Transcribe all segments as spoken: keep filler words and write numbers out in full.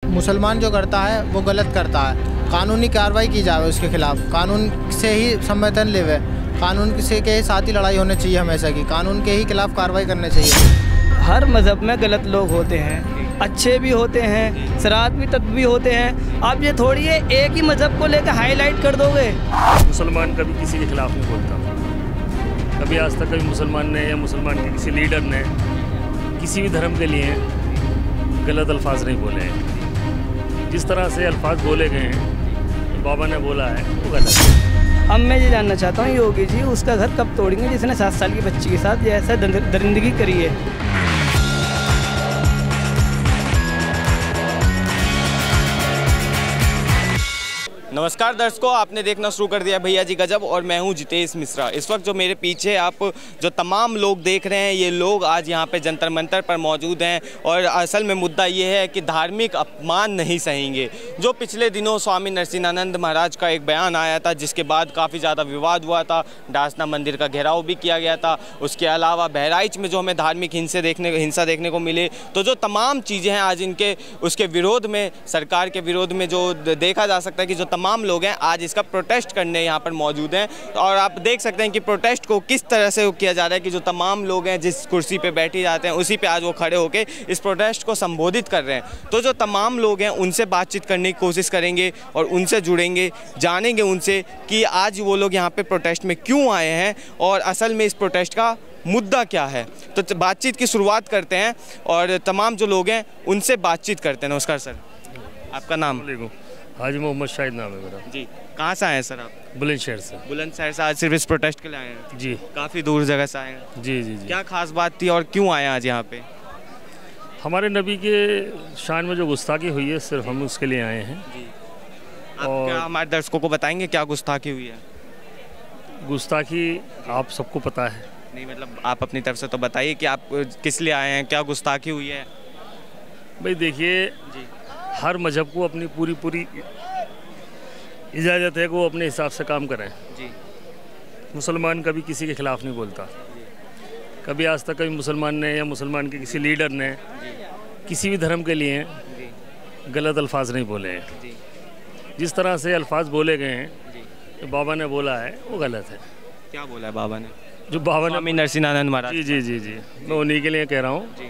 मुसलमान जो करता है वो गलत करता है, कानूनी कार्रवाई की जाए उसके खिलाफ, कानून से ही संवेदन लेवे, कानून से के साथ ही लड़ाई होनी चाहिए हमेशा की, कानून के ही खिलाफ कार्रवाई करनी चाहिए। हर मज़हब में गलत लोग होते हैं, अच्छे भी होते हैं, शरारत भी तब भी होते हैं। आप ये थोड़ी है एक ही मज़हब को लेकर हाईलाइट कर दोगे। मुसलमान कभी किसी के खिलाफ नहीं बोलता, कभी आज तक कभी मुसलमान ने या मुसलमान के किसी लीडर ने किसी भी धर्म के लिए गलत अल्फाज नहीं बोले हैं। जिस तरह से अल्फाज बोले गए हैं, बाबा ने बोला है, वो गलत है। अब मैं ये जानना चाहता हूँ योगी जी उसका घर कब तोड़ेंगे जिसने सात साल की बच्ची के साथ जैसा दरिंदगी करी है। नमस्कार दर्शकों, आपने देखना शुरू कर दिया भैया जी गजब और मैं हूं जितेश मिश्रा। इस वक्त जो मेरे पीछे आप जो तमाम लोग देख रहे हैं, ये लोग आज यहां पे जंतर मंतर पर मौजूद हैं और असल में मुद्दा ये है कि धार्मिक अपमान नहीं सहेंगे। जो पिछले दिनों स्वामी नरसिंहानंद महाराज का एक बयान आया था, जिसके बाद काफ़ी ज़्यादा विवाद हुआ था, डासना मंदिर का घेराव भी किया गया था। उसके अलावा बहराइच में जो हमें धार्मिक हिंसा देखने हिंसा देखने को मिले, तो जो तमाम चीज़ें हैं आज इनके उसके विरोध में, सरकार के विरोध में जो देखा जा सकता है कि जो तमाम लोग हैं आज इसका प्रोटेस्ट करने यहाँ पर मौजूद हैं। और आप देख सकते हैं कि प्रोटेस्ट को किस तरह से किया जा रहा है कि जो तमाम लोग हैं जिस कुर्सी पे बैठे जाते हैं उसी पे आज वो खड़े होकर इस प्रोटेस्ट को संबोधित कर रहे हैं। तो जो तमाम लोग हैं उनसे बातचीत करने की कोशिश करेंगे और उनसे जुड़ेंगे, जानेंगे उनसे कि आज वो लोग यहाँ पे प्रोटेस्ट में क्यों आए हैं और असल में इस प्रोटेस्ट का मुद्दा क्या है। तो बातचीत की शुरुआत करते हैं और तमाम जो लोग हैं उनसे बातचीत करते हैं। नमस्कार सर, आपका नाम? हाजी मोहम्मद शाहिद नाम है मेरा। जी, कहाँ से आए हैं सर आप? बुलंदशहर से। बुलंदशहर से आज सिर्फ इस प्रोटेस्ट के लिए आए हैं? जी, काफ़ी दूर जगह से आए हैं। जी जी जी। क्या खास बात थी और क्यों आए आज यहाँ पे? हमारे नबी के शान में जो गुस्ताखी हुई है, सिर्फ हम उसके लिए आए हैं। जी, आप और क्या हमारे दर्शकों को बताएंगे क्या गुस्ताखी हुई है? गुस्ताखी आप सबको पता है। नहीं, मतलब आप अपनी तरफ से तो बताइए कि आप किस लिए आए हैं, क्या गुस्ताखी हुई है? भाई देखिए, हर मजहब को अपनी पूरी पूरी इजाज़त है कि वो अपने हिसाब से काम करें। जी। मुसलमान कभी किसी के खिलाफ नहीं बोलता, कभी आज तक कभी मुसलमान ने या मुसलमान के किसी लीडर ने किसी भी धर्म के लिए गलत अल्फाज नहीं बोले हैं। जिस तरह से अल्फाज बोले गए हैं, तो बाबा ने बोला है, वो गलत है। क्या बोला है बाबा ने? जो बाबा स्वामी नरसिंहानंद महाराज। जी जी जी जी मैं उन्हीं के लिए कह रहा हूँ।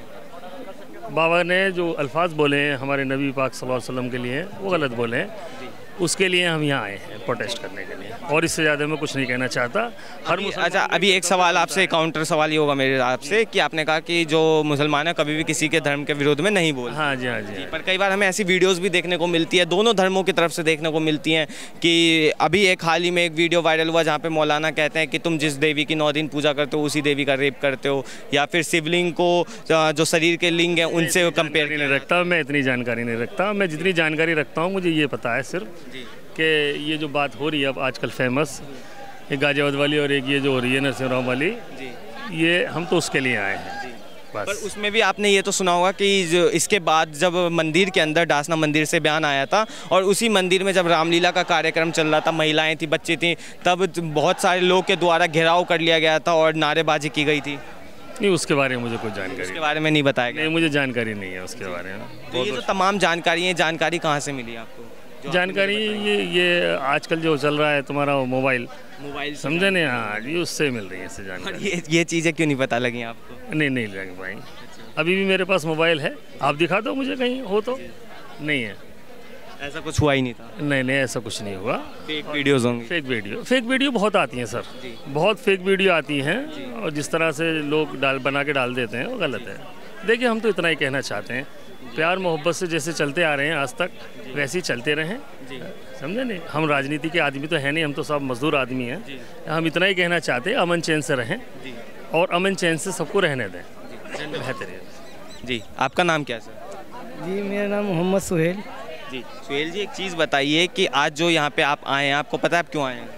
बाबा ने जो अल्फाज बोले हैं हमारे नबी पाक सल्लल्लाहु अलैहि वसल्लम के लिए, वो गलत बोले हैं। उसके लिए हम यहाँ आए हैं प्रोटेस्ट करने के लिए, और इससे ज़्यादा मैं कुछ नहीं कहना चाहता। हर अच्छा, अभी एक सवाल आपसे, काउंटर सवाल ये होगा मेरे आपसे कि आपने कहा कि जो मुसलमान है कभी भी किसी के धर्म के विरोध में नहीं बोलते। हाँ जी, हाँ जी, पर कई बार हमें ऐसी वीडियोस भी देखने को मिलती है, दोनों धर्मों की तरफ से देखने को मिलती हैं कि अभी एक हाल ही में एक वीडियो वायरल हुआ जहाँ पे मौलाना कहते हैं कि तुम जिस देवी की नौ दिन पूजा करते हो उसी देवी का रेप करते हो, या फिर शिवलिंग को जो शरीर के लिंग हैं उनसे कंपेयर नहीं रखता। मैं इतनी जानकारी नहीं रखता। मैं जितनी जानकारी रखता हूँ मुझे ये पता है सिर्फ कि ये जो बात हो रही है अब आजकल फेमस, एक गाजियाबाद वाली और एक ये जो हो रही है नरसिंह वाली, ये हम तो उसके लिए आए हैं बस। पर उसमें भी आपने ये तो सुना होगा कि जो इसके बाद जब मंदिर के अंदर डासना मंदिर से बयान आया था और उसी मंदिर में जब रामलीला का कार्यक्रम चल रहा था, महिलाएं थी, बच्चे थी, तब बहुत सारे लोग के द्वारा घेराव कर लिया गया था और नारेबाजी की गई थी। नहीं, उसके बारे में मुझे कुछ जानकारी उसके बारे में नहीं बताया गया? नहीं, मुझे जानकारी नहीं है उसके बारे में। तो ये जो तमाम जानकारी है, जानकारी कहाँ से मिली आपको? जानकारी ये ये आजकल जो चल रहा है तुम्हारा मोबाइल मोबाइल समझे नहीं? हाँ जी, उससे मिल रही है इससे जानकारी। ये ये चीज़ें क्यों नहीं पता लगी आपको? नहीं नहीं लग पाई। अभी भी मेरे पास मोबाइल है, आप दिखा दो मुझे कहीं हो तो। नहीं है, ऐसा कुछ हुआ ही नहीं था। नहीं नहीं, ऐसा कुछ नहीं हुआ। फेक वीडियोस होंगी? फेक वीडियो फेक वीडियो बहुत आती हैं सर, बहुत फेक वीडियो आती हैं और जिस तरह से लोग डाल बना के डाल देते हैं वो गलत है। देखिए, हम तो इतना ही कहना चाहते हैं, प्यार मोहब्बत से जैसे चलते आ रहे हैं आज तक वैसे ही चलते रहें, समझे नहीं? हम राजनीति के आदमी तो हैं नहीं, हम तो सब मजदूर आदमी हैं। हम इतना ही कहना चाहते हैं, अमन चैन से रहें और अमन चैन से सबको रहने दें, बेहतर है। जी, आपका नाम क्या है सर? जी, मेरा नाम मोहम्मद सुहेल। जी सुहेल जी, एक चीज़ बताइए कि आज जो यहाँ पे आप आए हैं, आपको पता है आप क्यों आए हैं?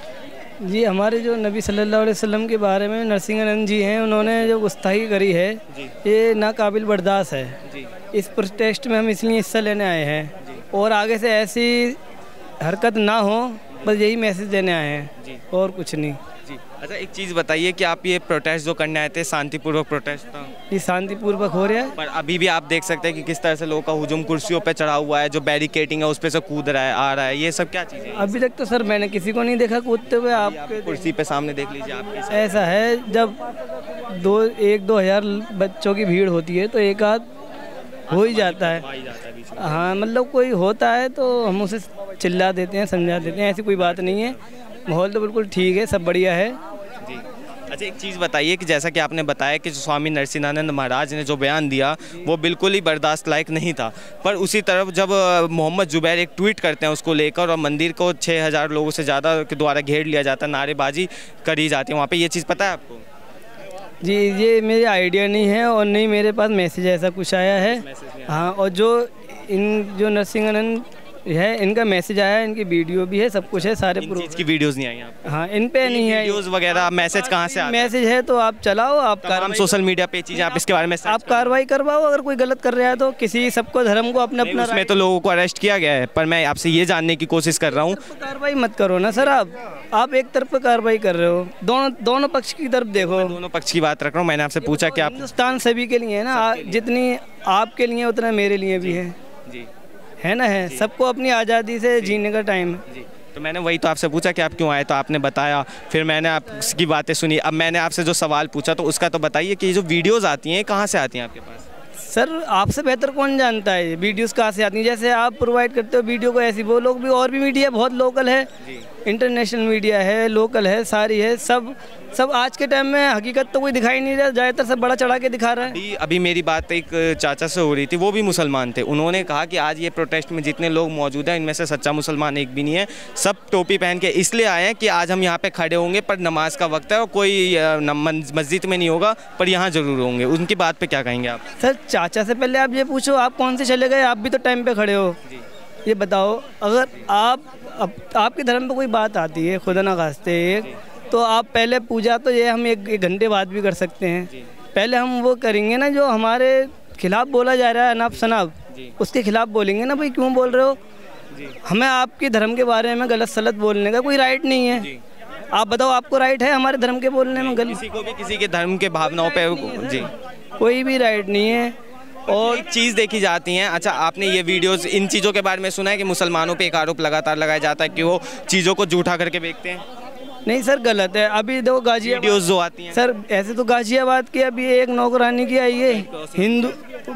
जी, हमारे जो नबी सल्लल्लाहु अलैहि वसल्लम के बारे में नरसिंहानंद जी हैं, उन्होंने जो गुस्ताखी करी है ये नाकाबिल बर्दाश्त है। जी। इस प्रोटेस्ट में हम इसलिए हिस्सा लेने आए हैं और आगे से ऐसी हरकत ना हो, बस यही मैसेज देने आए हैं और कुछ नहीं। जी। अच्छा, एक चीज़ बताइए कि आप ये प्रोटेस्ट जो करने आए थे, शांतिपूर्वक प्रोटेस्ट था? ये शांतिपूर्वक हो रहा है, पर अभी भी आप देख सकते हैं कि किस तरह से लोगों का हुजूम कुर्सियों पे चढ़ा हुआ है, जो बैरिकेटिंग है उस पे से कूद रहा है, आ रहा है, ये सब क्या चीज़ें हैं? अभी तक तो सर मैंने किसी को नहीं देखा कूदते हुए। आप आपके कुर्सी पे सामने देख लीजिए आपके। ऐसा है, जब दो एक दो हजार बच्चों की भीड़ होती है तो एक आध हो ही जाता है। हाँ, मतलब कोई होता है तो हम उसे चिल्ला देते हैं, समझा देते हैं, ऐसी कोई बात नहीं है। माहौल तो बिल्कुल ठीक है, सब बढ़िया है जी। अच्छा, एक चीज़ बताइए कि जैसा कि आपने बताया कि जो स्वामी नरसिंहानंद महाराज ने जो बयान दिया वो बिल्कुल ही बर्दाश्त लायक नहीं था, पर उसी तरफ जब मोहम्मद जुबैर एक ट्वीट करते हैं उसको लेकर और मंदिर को छः हज़ार लोगों से ज़्यादा के द्वारा घेर लिया जाता है, नारेबाजी करी जाती है वहाँ पे, ये चीज़ पता है आपको? जी, ये मेरे आइडिया नहीं है और नहीं मेरे पास मैसेज ऐसा कुछ आया है। हाँ, और जो इन जो नरसिंहानंद है इनका मैसेज आया है, इनकी वीडियो भी है, सब कुछ है, सारे इन चीज़ की वीडियोस नहीं आई आप? हाँ, इन पे नहीं है वीडियोस वगैरह, मैसेज कहाँ से आते हैं? मैसेज है तो आप चलाओ, आप तमाम सोशल मीडिया पे चीज़ें आप इसके बारे में आप कार्रवाई करवाओ। अगर कोई गलत कर रहा है तो किसी सबको धर्म को अपना अपना, उसमें तो लोगों को अरेस्ट किया गया है, पर मैं आपसे ये जानने की कोशिश कर रहा हूँ। कार्रवाई मत करो ना सर, आप आप एक तरफ पे कार्रवाई कर रहे हो, दोनों दोनों पक्ष की तरफ देखो। दोनों पक्ष की बात रख रहा हूँ, मैंने आपसे पूछा कि आप, हिंदुस्तान सभी के लिए है ना, जितनी आपके लिए उतना मेरे लिए भी है जी, है ना, है सबको अपनी आज़ादी से जीने का टाइम है। जी। तो मैंने वही तो आपसे पूछा कि आप क्यों आए, तो आपने बताया, फिर मैंने आपकी बातें सुनी। अब मैंने आपसे जो सवाल पूछा तो उसका तो बताइए कि ये जो वीडियोज़ आती हैं कहाँ से आती हैं आपके पास? सर, आपसे बेहतर कौन जानता है ये वीडियोस कहाँ से आती हैं? जैसे आप प्रोवाइड करते हो वीडियो को, ऐसी वो लोग भी, और भी मीडिया बहुत लोकल है, इंटरनेशनल मीडिया है, लोकल है, सारी है, सब सब आज के टाइम में हकीकत तो कोई दिखाई नहीं रहा, ज़्यादातर सब बड़ा चढ़ा के दिखा रहा है। अभी अभी मेरी बात एक चाचा से हो रही थी, वो भी मुसलमान थे, उन्होंने कहा कि आज ये प्रोटेस्ट में जितने लोग मौजूद हैं इनमें से सच्चा मुसलमान एक भी नहीं है, सब टोपी पहन के इसलिए आए हैं कि आज हम यहाँ पे खड़े होंगे पर नमाज का वक्त है और कोई मस्जिद में नहीं होगा पर यहाँ ज़रूर होंगे। उनकी बात पर क्या कहेंगे आप? सर, चाचा से पहले आप ये पूछो, आप कौन से चले गए? आप भी तो टाइम पे खड़े हो। ये बताओ, अगर आप अब आपके धर्म पे कोई बात आती है, खुदा ना खास्ते एक, तो आप पहले पूजा, तो ये हम एक, एक घंटे बाद भी कर सकते हैं। पहले हम वो करेंगे ना जो हमारे खिलाफ बोला जा रहा है, अनाप शनाप, उसके खिलाफ बोलेंगे ना, भाई क्यों बोल रहे हो? हमें आपके धर्म के बारे में गलत सलत बोलने का कोई राइट नहीं है। आप बताओ, आपको राइट है हमारे धर्म के बोलने में? गलत किसी को भी किसी के धर्म के भावनाओं पे जी कोई भी राइट नहीं है। और एक चीज़ देखी जाती है, अच्छा आपने ये वीडियोस, इन चीज़ों के बारे में सुना है कि मुसलमानों पे एक आरोप लगातार लगाया जाता है कि वो चीज़ों को झूठा करके बेचते हैं? नहीं सर, गलत है। अभी देखो गाजियाबाद वीडियोस जो आती हैं सर, ऐसे तो गाजियाबाद की अभी एक नौकरानी की आई है, हिंदू,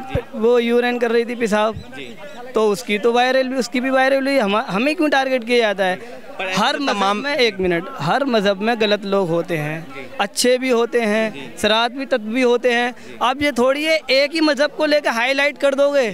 वो यूरिन कर रही थी, पेशाब, तो उसकी तो वायरल भी, उसकी भी वायरल हुई। हम हमें क्यों टारगेट किया जाता है? हर मजहब में, एक मिनट, हर मजहब में गलत लोग होते हैं, अच्छे भी होते हैं, शरारत भी तत्व भी होते हैं। आप ये थोड़ी है एक ही मजहब को लेकर हाईलाइट कर दोगे?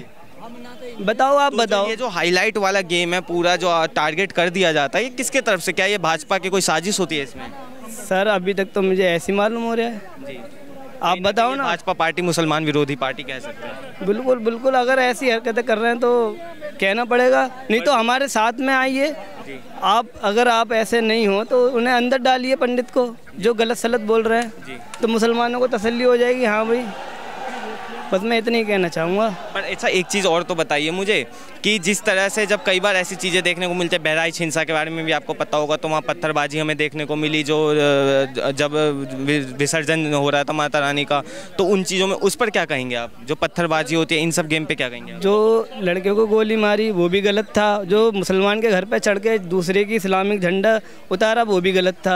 बताओ, आप बताओ। ये जो हाईलाइट वाला गेम है पूरा, जो टारगेट कर दिया जाता है, ये किसके तरफ से? क्या ये भाजपा की कोई साजिश होती है इसमें? सर, अभी तक तो मुझे ऐसी मालूम हो रहा है जी। आप बताओ ना। भाजपा पार्टी मुसलमान विरोधी पार्टी कह सकते हैं। बिल्कुल बिल्कुल, अगर ऐसी हरकतें कर रहे हैं तो कहना पड़ेगा, नहीं तो हमारे साथ में आइए आप। अगर आप ऐसे नहीं हो तो उन्हें अंदर डालिए, पंडित को, जो गलत सलत बोल रहे हैं, तो मुसलमानों को तसल्ली हो जाएगी। हाँ भाई, बस मैं इतना ही कहना चाहूँगा। पर अच्छा, एक चीज़ और तो बताइए मुझे कि जिस तरह से जब कई बार ऐसी चीज़ें देखने को मिलती है, बहराइच हिंसा के बारे में भी आपको पता होगा, तो वहाँ पत्थरबाजी हमें देखने को मिली, जो जब विसर्जन हो रहा था माता रानी का, तो उन चीज़ों में उस पर क्या कहेंगे आप? जो पत्थरबाजी होती है, इन सब गेम पे क्या कहेंगे आप? जो लड़कियों को गोली मारी वो भी गलत था, जो मुसलमान के घर पर चढ़ के दूसरे की इस्लामिक झंडा उतारा वो भी गलत था।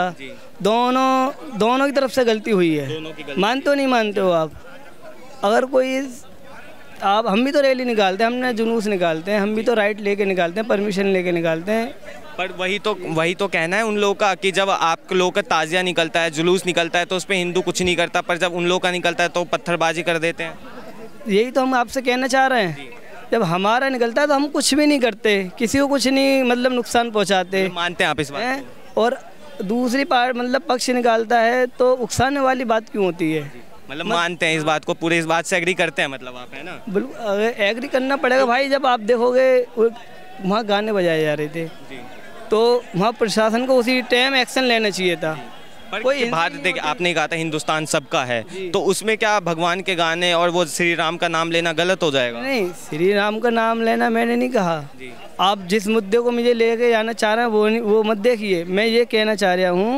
दोनों दोनों की तरफ से गलती हुई है। मानते हो नहीं मानते हो आप? अगर कोई आप, हम भी तो रैली निकालते हैं, हमने जुलूस निकालते हैं, हम भी तो राइट लेके निकालते हैं, परमिशन लेके निकालते हैं। पर वही तो वही तो कहना है उन लोगों का कि जब आप लोगों का ताज़िया निकलता है, जुलूस निकलता है, तो उस पर हिंदू कुछ नहीं करता, पर जब उन लोगों का निकलता है तो पत्थरबाजी कर देते हैं। यही तो हम आपसे कहना चाह रहे हैं, जब हमारा निकलता है तो हम कुछ भी नहीं करते, किसी को कुछ नहीं मतलब नुकसान पहुँचाते। मानते हैं आप इस बात को? और दूसरी पार्ट मतलब पक्ष निकालता है तो उकसाने वाली बात क्यों होती है? मतलब मानते हैं इस बात को, पूरे इस बात से एग्री करते हैं मतलब आप, है ना? बिल्कुल एग्री करना पड़ेगा भाई। जब आप देखोगे वहाँ गाने बजाए जा रहे थे तो वहाँ प्रशासन को उसी टाइम एक्शन लेना चाहिए था। पर कोई भारत, देखिए आपने कहा था हिंदुस्तान सबका है, तो उसमें क्या भगवान के गाने और वो श्री राम का नाम लेना गलत हो जाएगा? नहीं, श्री राम का नाम लेना मैंने नहीं कहा। आप जिस मुद्दे को मुझे लेके जाना चाह रहे हैं वो वो मत देखिए। मैं ये कहना चाह रहा हूँ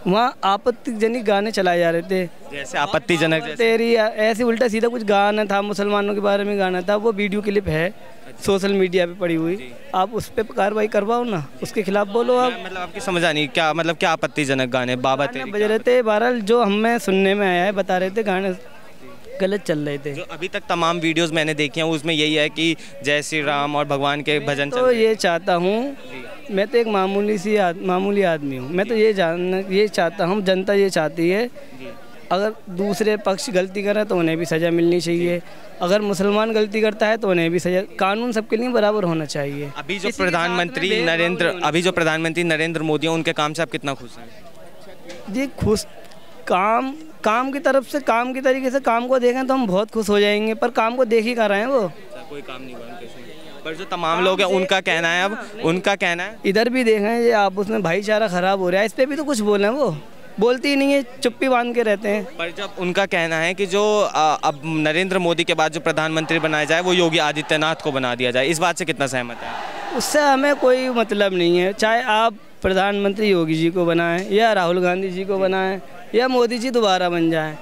वहाँ आपत्तिजनक गाने चलाए जा रहे थे, जैसे आपत्तिजनक जैसे तेरी ऐसे उल्टा सीधा कुछ गाना था, मुसलमानों के बारे में गाना था, वो वीडियो क्लिप है सोशल मीडिया पे पड़ी हुई, आप उस पर कार्रवाई करवाओ ना, उसके खिलाफ बोलो आप। मतलब आपकी समझ आ नहीं क्या मतलब क्या आपत्तिजनक गाने बाबा तेरी बज रहे थे, बहरहाल जो हमें सुनने में आया है बता रहे थे गाने गलत चल रहे थे। जो अभी तक तमाम वीडियोस मैंने देखी हैं उसमें यही है कि जय श्री राम और भगवान के भजन चल तो रहे हैं। ये चाहता हूँ, मैं तो एक मामूली सी आद, मामूली आदमी हूँ, मैं तो ये जानना ये चाहता हूँ, जनता ये चाहती है अगर दूसरे पक्ष गलती करे तो उन्हें भी सज़ा मिलनी चाहिए, अगर मुसलमान गलती करता है तो उन्हें भी सज़ा, कानून सबके लिए बराबर होना चाहिए। अभी जो प्रधानमंत्री नरेंद्र अभी जो प्रधानमंत्री नरेंद्र मोदी हैं उनके काम से आप कितना खुश हैं? जी खुश, काम काम की तरफ से काम की तरीके से काम को देखें तो हम बहुत खुश हो जाएंगे, पर काम को देख ही कर रहे हैं वो, कोई काम नहीं हुआ पर जो तमाम लोग हैं उनका कहना है, अब उनका कहना है इधर भी देखें ये आप उसमें भाईचारा खराब हो रहा है, इस पर भी तो कुछ बोले हैं, वो बोलती ही नहीं है, चुप्पी बांध के रहते हैं। पर जब उनका कहना है कि जो आ, अब नरेंद्र मोदी के बाद जो प्रधानमंत्री बनाया जाए वो योगी आदित्यनाथ को बना दिया जाए, इस बात से कितना सहमत है? उससे हमें कोई मतलब नहीं है, चाहे आप प्रधानमंत्री योगी जी को बनाएं या राहुल गांधी जी को बनाएं या मोदी जी दोबारा बन जाएं,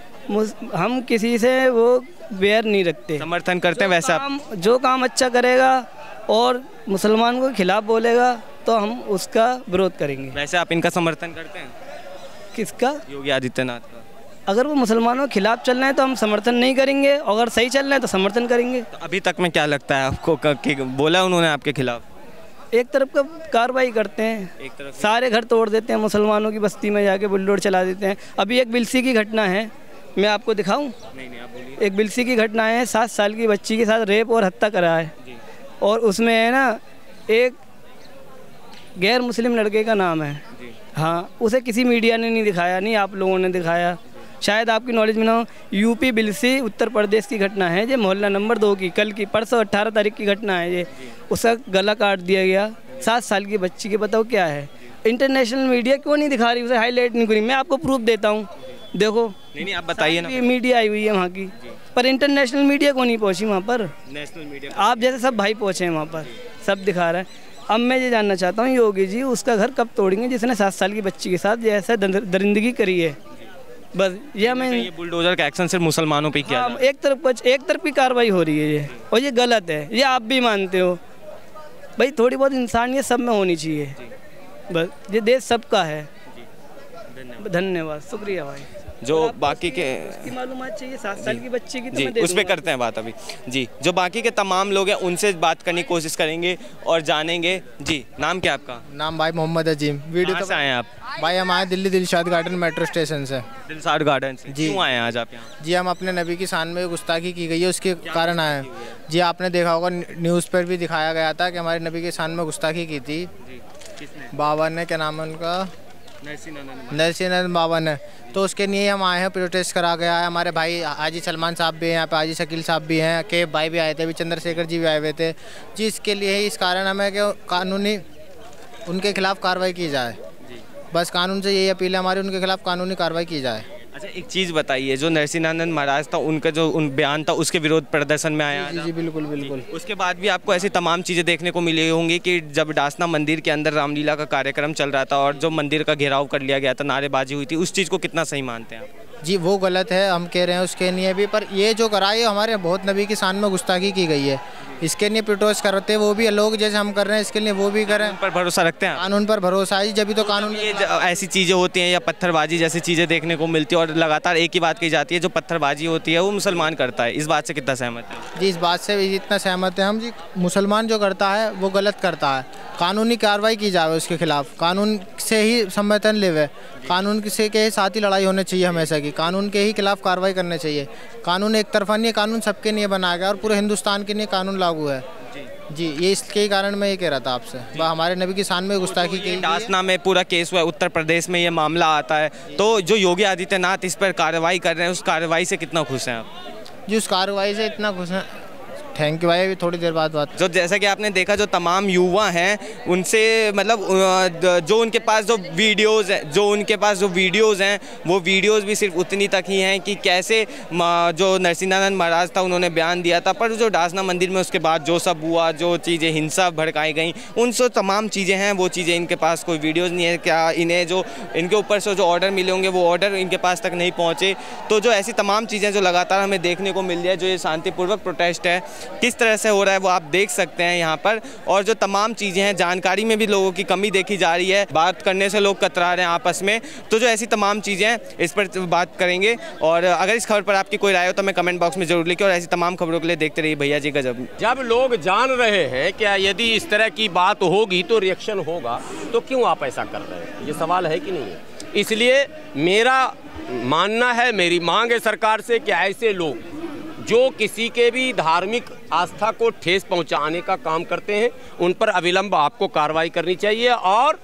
हम किसी से वो बैर नहीं रखते, समर्थन करते हैं। वैसे काम, जो काम अच्छा करेगा और मुसलमान को खिलाफ बोलेगा तो हम उसका विरोध करेंगे। वैसे आप इनका समर्थन करते हैं? किसका? योगी आदित्यनाथ का। अगर वो मुसलमानों के खिलाफ चल रहे हैं तो हम समर्थन नहीं करेंगे, अगर सही चल रहे हैं तो समर्थन करेंगे। तो अभी तक में क्या लगता है आपको कि बोला उन्होंने आपके खिलाफ? एक तरफ का कार्रवाई करते हैं, एक तरफ सारे घर तोड़ देते हैं, मुसलमानों की बस्ती में जाके बुलडोर चला देते हैं। अभी एक बिलसी की घटना है, मैं आपको दिखाऊं? नहीं नहीं आप बोलिए। एक बिलसी की घटना है, सात साल की बच्ची के साथ रेप और हत्या करा है, और उसमें है ना एक गैर मुस्लिम लड़के का नाम है, हाँ, उसे किसी मीडिया ने नहीं दिखाया, नहीं आप लोगों ने दिखाया, शायद आपकी नॉलेज में ना हो। यूपी बिलसी उत्तर प्रदेश की घटना है, ये मोहल्ला नंबर दो की, कल की परसों अट्ठारह तारीख की घटना है ये, उसका गला काट दिया गया, सात साल की बच्ची के, बताओ क्या है। इंटरनेशनल मीडिया क्यों नहीं दिखा रही, उसे हाईलाइट नहीं करी, मैं आपको प्रूफ देता हूँ, देखो। नहीं नहीं आप बताइए ना। मीडिया आई हुई है वहाँ की, पर इंटरनेशनल मीडिया को नहीं पहुँची वहाँ पर, नेशनल मीडिया आप जैसे सब भाई पहुँचे हैं वहाँ पर, सब दिखा रहे हैं। अब मैं ये जानना चाहता हूँ योगी जी उसका घर कब तोड़ेंगे जिसने सात साल की बच्ची के साथ जैसे दरिंदगी करी है, बस ये हमें। ये बुलडोजर का एक्शन सिर्फ मुसलमानों पे किया, हाँ, एक तरफ एक तरफ की कार्रवाई हो रही है ये, और ये गलत है, ये आप भी मानते हो भाई, थोड़ी बहुत इंसानियत सब में होनी चाहिए, बस ये देश सबका है। धन्यवाद, शुक्रिया भाई। जो बाकी के की मालूमात चाहिए सात साल की बच्ची की, तो जी मैं दे उस पर दूंगा। करते हैं बात अभी। जी जो बाकी के तमाम लोग हैं उनसे बात करने की कोशिश करेंगे और जानेंगे। जी नाम क्या आपका? नाम भाई मोहम्मद अजीम। वीडियो कहाँ तो से आए हैं आप? भाई हम आए Delhi Dilshad garden metro station से। दिलशाद गार्डन से जी। क्यों आए हैं आज आप यहाँ? जी हम अपने नबी की शान में गुस्ताखी की गई है उसके कारण आए हैं। जी आपने देखा होगा न्यूज़ पर भी दिखाया गया था कि हमारे नबी की शान में गुस्ताखी की थी बाबा ने, क्या नाम है उनका, नरसिंह बाबा ने, तो उसके लिए हम आए हैं, प्रोटेस्ट करा गया है। हमारे भाई हाजी सलमान साहब भी हैं यहाँ पे, हाजी शकील साहब भी हैं, के भाई भी आए थे, अभी चंद्रशेखर जी भी आए हुए थे जी। इसके लिए ही इस कारण हमें कि कानूनी उनके खिलाफ कार्रवाई की जाए, बस कानून से यही अपील है हमारी, उनके खिलाफ कानूनी कार्रवाई की जाए। अच्छा एक चीज़ बताइए, जो नरसिंहानंद महाराज था उनका जो उन बयान था उसके विरोध प्रदर्शन में आया जी जी बिल्कुल बिल्कुल। उसके बाद भी आपको ऐसी तमाम चीज़ें देखने को मिली होंगी कि जब डासना मंदिर के अंदर रामलीला का कार्यक्रम चल रहा था और जो मंदिर का घेराव कर लिया गया था, नारेबाजी हुई थी, उस चीज़ को कितना सही मानते हैं आप? जी वो गलत है, हम कह रहे हैं उसके लिए भी, पर ये जो कराई हमारे बहुत नबी की शान में गुस्ताखी की गई है, इसके लिए प्रोटेस्ट करते हैं वो भी लोग जैसे हम कर रहे हैं, इसके लिए वो भी करें। पर भरोसा रखते हैं? कानून पर भरोसा है, जब भी तो कानून। ये ऐसी चीज़ें होती हैं या पत्थरबाजी जैसी चीज़ें देखने को मिलती है और लगातार एक ही बात कही जाती है, जो पत्थरबाजी होती है वो मुसलमान करता है, इस बात से कितना सहमत है? जी इस बात से भी इतना सहमत है हम जी, मुसलमान जो करता है वो गलत करता है, कानूनी कार्रवाई की जाए उसके खिलाफ, कानून से ही समर्थन लेवे, कानून से के साथ ही लड़ाई होनी चाहिए हमेशा की, कानून के ही खिलाफ कार्रवाई करनी चाहिए। कानून एक तरफा नहीं है, कानून सबके लिए बनाया गया और पूरे हिंदुस्तान के लिए कानून लागू है। जी ये इसके ही कारण मैं ये कह रहा था आपसे, हमारे नबी की शान में गुस्ताखी की। डासना में पूरा केस हुआ है, उत्तर प्रदेश में ये मामला आता है, तो जो योगी आदित्यनाथ इस पर कार्रवाई कर रहे हैं उस कार्रवाई से कितना खुश हैं आप? जी उस कार्रवाई से इतना खुश हैं, थैंक यू भाई, अभी थोड़ी देर बाद बात। जो जैसा कि आपने देखा, जो तमाम युवा हैं उनसे मतलब जो उनके पास जो वीडियोज़ हैं जो उनके पास जो वीडियोज़ हैं वो वीडियोज़ भी सिर्फ उतनी तक ही हैं कि कैसे जो नरसिंहानंद महाराज था उन्होंने बयान दिया था, पर जो डासना मंदिर में उसके बाद जो सब हुआ, जो चीज़ें हिंसा भड़काई गई, उन सब तमाम चीज़ें हैं, वो चीज़ें इनके पास कोई वीडियोज़ नहीं है। क्या इन्हें जो इनके ऊपर से जो ऑर्डर मिले होंगे वो ऑर्डर इनके पास तक नहीं पहुँचे? तो जो ऐसी तमाम चीज़ें जो लगातार हमें देखने को मिल रही है, जो ये शांतिपूर्वक प्रोटेस्ट है किस तरह से हो रहा है वो आप देख सकते हैं यहाँ पर। और जो तमाम चीज़ें हैं, जानकारी में भी लोगों की कमी देखी जा रही है, बात करने से लोग कतरा रहे हैं आपस में। तो जो ऐसी तमाम चीज़ें हैं इस पर बात करेंगे, और अगर इस खबर पर आपकी कोई राय हो तो मैं कमेंट बॉक्स में जरूर लिखें। और ऐसी तमाम खबरों के लिए देखते रहिए भैया जी गजब। जब लोग जान रहे हैं क्या यदि इस तरह की बात होगी तो रिएक्शन होगा, तो क्यों आप ऐसा कर रहे हैं? ये सवाल है कि नहीं है? इसलिए मेरा मानना है, मेरी मांग है सरकार से कि ऐसे लोग जो किसी के भी धार्मिक आस्था को ठेस पहुंचाने का काम करते हैं उन पर अविलंब आपको कार्रवाई करनी चाहिए और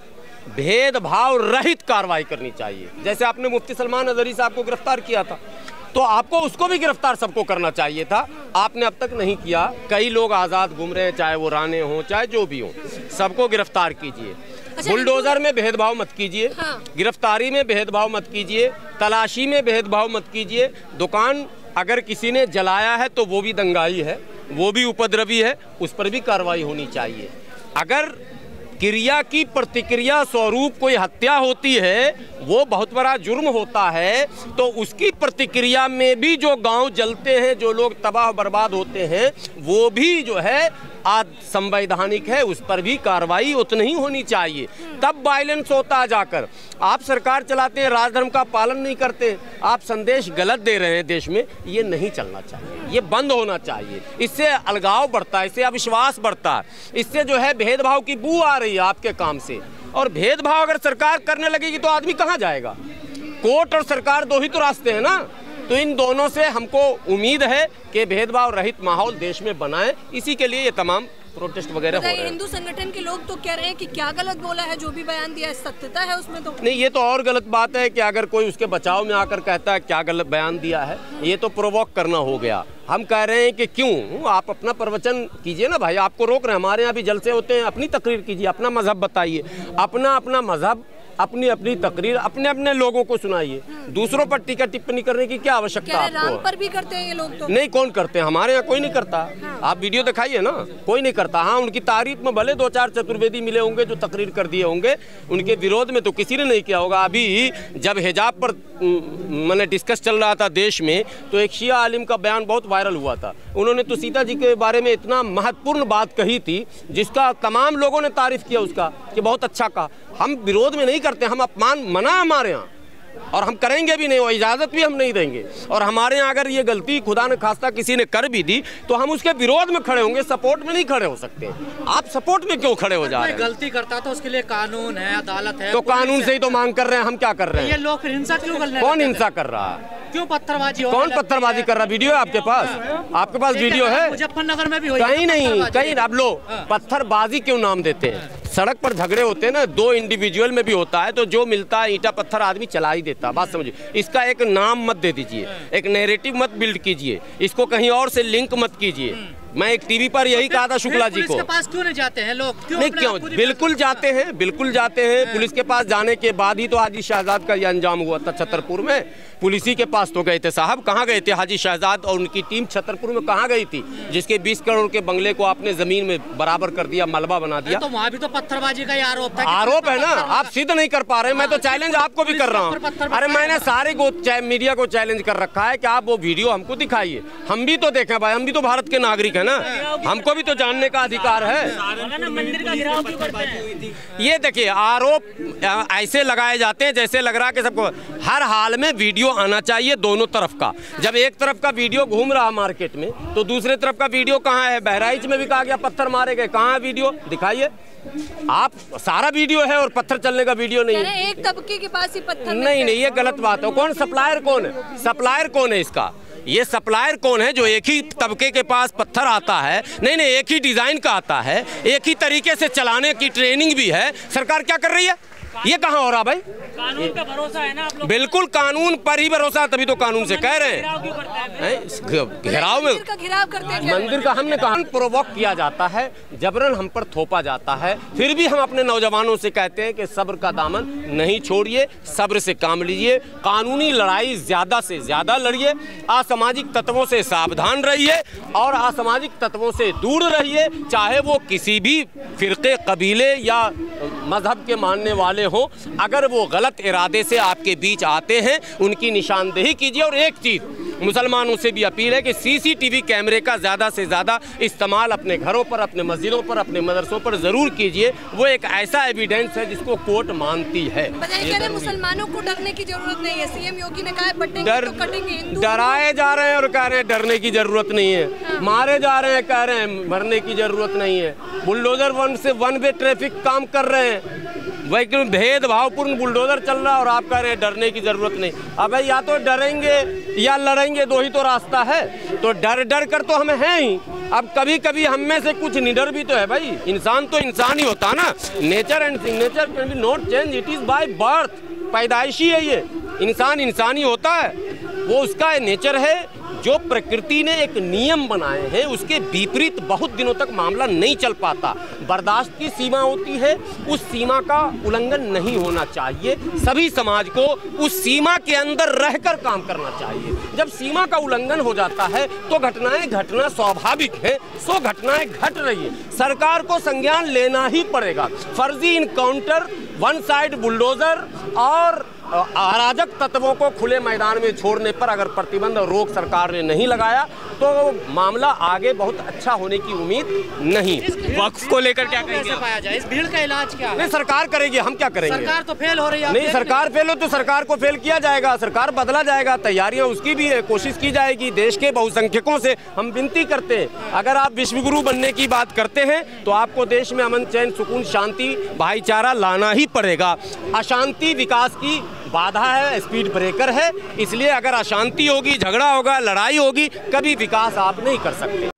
भेदभाव रहित कार्रवाई करनी चाहिए। जैसे आपने मुफ्ती सलमान अजहरी साहब को गिरफ्तार किया था, तो आपको उसको भी गिरफ्तार सबको करना चाहिए था, आपने अब तक नहीं किया। कई लोग आज़ाद घूम रहे हैं, चाहे वो राणे हों चाहे जो भी हों, सबको गिरफ्तार कीजिए। अच्छा, बुलडोजर में भेदभाव मत कीजिए, हाँ। गिरफ्तारी में भेदभाव मत कीजिए, तलाशी में भेदभाव मत कीजिए। दुकान अगर किसी ने जलाया है तो वो भी दंगाई है, वो भी उपद्रवी है, उस पर भी कार्रवाई होनी चाहिए। अगर क्रिया की प्रतिक्रिया स्वरूप कोई हत्या होती है, वो बहुत बड़ा जुर्म होता है, तो उसकी प्रतिक्रिया में भी जो गांव जलते हैं, जो लोग तबाह बर्बाद होते हैं, वो भी जो है आज संवैधानिक है, उस पर भी कार्रवाई उतनी ही होनी चाहिए। तब वायलेंस होता है। जाकर आप सरकार चलाते हैं, राजधर्म का पालन नहीं करते, आप संदेश गलत दे रहे हैं देश में, ये नहीं चलना चाहिए, ये बंद होना चाहिए। इससे अलगाव बढ़ता है, इससे अविश्वास बढ़ता है, इससे जो है भेदभाव की बू आ रही है आपके काम से। और भेदभाव अगर सरकार करने लगेगी तो आदमी कहाँ जाएगा? कोर्ट और सरकार दो ही तो रास्ते हैं ना। तो इन दोनों से हमको उम्मीद है कि भेदभाव रहित माहौल देश में बनाएं। इसी के लिए ये तमाम प्रोटेस्ट वगैरह हो रहे हैं। हिंदू संगठन के लोग तो कह रहे हैं कि क्या गलत बोला है, जो भी बयान दिया है सत्यता है उसमें? तो नहीं, ये तो और गलत बात है कि अगर कोई उसके बचाव में आकर कहता है क्या गलत बयान दिया है, ये तो प्रोवोक करना हो गया। हम कह रहे हैं कि क्यों आप अपना प्रवचन कीजिए ना भाई, आपको रोक रहे हैं। हमारे यहाँ भी जलसे होते हैं, अपनी तकरीर कीजिए, अपना मजहब बताइए, अपना अपना मजहब, अपनी अपनी तकरीर अपने अपने लोगों को सुनाइए। दूसरों पर टीका टिप्पणी करने की क्या आवश्यकता आपको? राम पर भी करते हैं ये लोग तो? नहीं, कौन करते हैं? हमारे यहाँ कोई नहीं करता। हाँ। आप वीडियो दिखाइए ना, कोई नहीं करता। हाँ, उनकी तारीफ में भले दो चार चतुर्वेदी मिले होंगे जो तकरीर कर दिए होंगे, उनके विरोध में तो किसी ने नहीं किया होगा। अभी जब हिजाब पर मैंने डिस्कस चल रहा था देश में, तो एक शिया आलिम का बयान बहुत वायरल हुआ था। उन्होंने तो सीता जी के बारे में इतना महत्वपूर्ण बात कही थी जिसका तमाम लोगों ने तारीफ किया उसका कि बहुत अच्छा कहा। हम विरोध में नहीं करते, हम अपमान मना हमारे यहाँ, और हम करेंगे भी नहीं, वो इजाज़त भी हम नहीं देंगे। और हमारे यहाँ अगर ये गलती खुदा न खास्ता किसी ने कर भी दी तो हम उसके विरोध में खड़े होंगे, सपोर्ट में नहीं खड़े हो सकते। आप सपोर्ट में क्यों खड़े हो जा रहे हैं? गलती करता तो उसके लिए कानून है, अदालत है, तो कानून से ही तो मांग कर रहे हैं। हम क्या कर रहे हैं? ये लोग फिर हिंसा क्यों कर रहे हैं? कौन हिंसा कर रहा है? क्यों पत्थरबाजी? कौन पत्थरबाजी कर रहा है? वीडियो है आपके पास? आपके पास वीडियो है? मुजफ्फरनगर में भी कहीं नहीं, कहीं। अब लो, पत्थरबाजी क्यों नाम देते हैं? सड़क पर झगड़े होते हैं ना, दो इंडिविजुअल में भी होता है, तो जो मिलता है ईंटा पत्थर आदमी चला ही देता है। बात समझिए, इसका एक नाम मत दे दीजिए, एक नैरेटिव मत बिल्ड कीजिए, इसको कहीं और से लिंक मत कीजिए। मैं एक टीवी पर यही कहा था शुक्ला जी को। पुलिस के पास क्यों नहीं जाते हैं लोग? क्यों नहीं, क्यों? बिल्कुल जाते हैं, बिल्कुल जाते हैं। पुलिस के पास जाने के बाद ही तो हाजी शहजाद का ये अंजाम हुआ था छतरपुर में। पुलिस ही के पास तो गए थे साहब। कहाँ गए थे हाजी शहजाद और उनकी टीम? छतरपुर में कहाँ गई थी, जिसके बीस करोड़ के बंगले को आपने जमीन में बराबर कर दिया, मलबा बना दिया। तो वहाँ भी तो पत्थरबाजी का आरोप था। आरोप है ना, आप सिद्ध नहीं कर पा रहे। मैं तो चैलेंज आपको भी कर रहा हूँ। अरे मैंने सारे मीडिया को चैलेंज कर रखा है कि आप वो वीडियो हमको दिखाइए, हम भी तो देखें भाई, हम भी तो भारत के नागरिक है ना, हमको भी तो जानने का अधिकार है। ये देखिए, आरोप ऐसे लगाए जाते हैं जैसे लग रहा है कि सबको हर हाल में वीडियो आना चाहिए दोनों तरफ का। जब एक तरफ का वीडियो घूम रहा मार्केट में तो दूसरे तरफ का वीडियो कहाँ है? बहराइच में भी कहा गया पत्थर मारे गए, कहाँ है वीडियो? दिखाइए। आप सारा वीडियो है और पत्थर चलने का वीडियो नहीं है। एक तबके के पास ही पत्थर नहीं नहीं, ये गलत बात है। कौन सप्लायर कौन है? सप्लायर कौन है इसका? ये सप्लायर कौन है जो एक ही तबके के पास पत्थर आता है? नहीं नहीं, एक ही डिजाइन का आता है, एक ही तरीके से चलाने की ट्रेनिंग भी है। सरकार क्या कर रही है? ये कहाँ हो रहा भाई? कानून पे भरोसा है ना आप लोग? बिल्कुल कानून पर ही भरोसा, तभी तो कानून से कह रहे हैं। घेराव में मंदिर का घेराव करते हैं, मंदिर का हमने कहा प्रोवोक किया जाता है, जबरन हम पर थोपा जाता है, फिर भी हम अपने नौजवानों से कहते हैं कि सब्र का दामन नहीं छोड़िए, सब्र से काम लीजिए, कानूनी लड़ाई ज्यादा से ज्यादा लड़िए, असामाजिक तत्वों से सावधान रहिए और असामाजिक तत्वों से दूर रहिए, चाहे वो किसी भी फिरके, कबीले या मजहब के मानने वाले हों। अगर वो गलत इरादे से आपके बीच आते हैं, उनकी निशानदेही कीजिए। और एक चीज़ मुसलमानों से भी अपील है कि सीसीटीवी कैमरे का ज़्यादा से ज़्यादा इस्तेमाल अपने घरों पर, अपने मस्जिदों पर, अपने मदरसों पर ज़रूर कीजिए। वो एक ऐसा एविडेंस है जिसको कोर्ट मानती है। मुसलमानों को डरने की जरूरत नहीं है, सीएम योगी ने कहा है डर तो कटेंगे। डराए जा रहे हैं और कह रहे हैं डरने की जरूरत नहीं है, हाँ। मारे जा रहे हैं, कह रहे हैं मरने की जरूरत नहीं है। बुलडोजर वन से वन वे ट्रैफिक काम कर रहे हैं, वही भेदभावपूर्ण बुलडोजर चल रहा है और आप कह रहे हैं डरने की जरूरत नहीं। अब या तो डरेंगे या लड़ेंगे, दो ही तो रास्ता है। तो डर डर कर तो हम हैं ही। अब कभी कभी हम में से कुछ निडर भी तो है भाई, इंसान तो इंसान ही होता ना। Nature and signature can be not change, it is by birth, पैदाइशी है ये। इंसान इंसान ही होता है, वो उसका नेचर है। जो प्रकृति ने एक नियम बनाए हैं उसके विपरीत बहुत दिनों तक मामला नहीं चल पाता। बर्दाश्त की सीमा होती है, उस सीमा का उल्लंघन नहीं होना चाहिए। सभी समाज को उस सीमा के अंदर रहकर काम करना चाहिए। जब सीमा का उल्लंघन हो जाता है तो घटनाएं घटना स्वाभाविक है, सो घटनाएं घट रही है, सरकार को संज्ञान लेना ही पड़ेगा। फर्जी इनकाउंटर, वन साइड बुलडोजर और अराजक तत्वों को खुले मैदान में छोड़ने पर अगर प्रतिबंध और रोक सरकार ने नहीं लगाया तो मामला आगे बहुत अच्छा होने की उम्मीद नहीं। वक्फ को लेकर क्या कहेंगे? पाया जाए इस भीड़ का इलाज क्या है? नहीं, सरकार करेगी, हम क्या करेंगे? सरकार तो फेल हो रही है। नहीं, सरकार फेल हो तो सरकार को फेल किया जाएगा, सरकार बदला जाएगा, तैयारियां उसकी भी है, कोशिश की जाएगी। देश के बहुसंख्यकों से हम विनती करते हैं, अगर आप विश्वगुरु बनने की बात करते हैं तो आपको देश में अमन, चैन, सुकून, शांति, भाईचारा लाना ही पड़ेगा। अशांति विकास की बाधा है, स्पीड ब्रेकर है। इसलिए अगर अशांति होगी, झगड़ा होगा, लड़ाई होगी, कभी विकास आप नहीं कर सकते।